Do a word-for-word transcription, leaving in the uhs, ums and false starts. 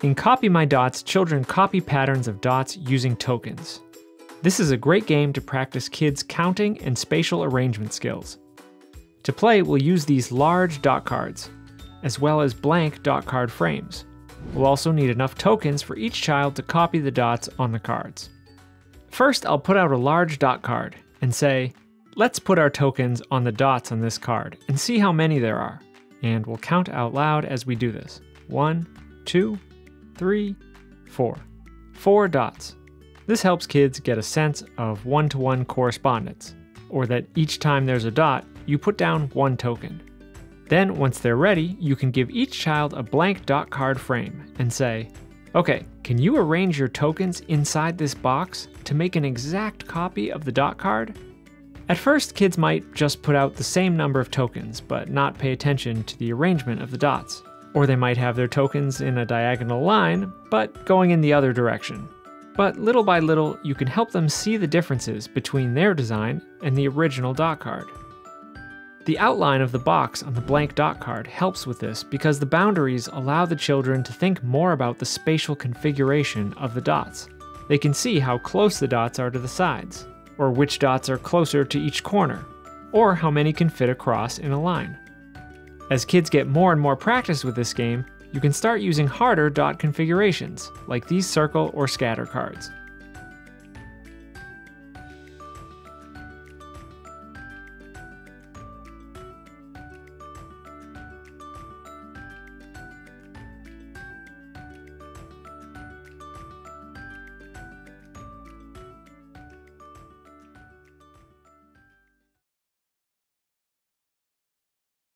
In Copy My Dots, children copy patterns of dots using tokens. This is a great game to practice kids' counting and spatial arrangement skills. To play, we'll use these large dot cards, as well as blank dot card frames. We'll also need enough tokens for each child to copy the dots on the cards. First, I'll put out a large dot card and say, let's put our tokens on the dots on this card and see how many there are. And we'll count out loud as we do this. One, two, three, four. Four dots. This helps kids get a sense of one-to-one correspondence, or that each time there's a dot, you put down one token. Then, once they're ready, you can give each child a blank dot card frame and say, okay, can you arrange your tokens inside this box to make an exact copy of the dot card? At first, kids might just put out the same number of tokens, but not pay attention to the arrangement of the dots. Or they might have their tokens in a diagonal line, but going in the other direction. But little by little, you can help them see the differences between their design and the original dot card. The outline of the box on the blank dot card helps with this because the boundaries allow the children to think more about the spatial configuration of the dots. They can see how close the dots are to the sides, or which dots are closer to each corner, or how many can fit across in a line. As kids get more and more practice with this game, you can start using harder dot configurations, like these circle or scatter cards.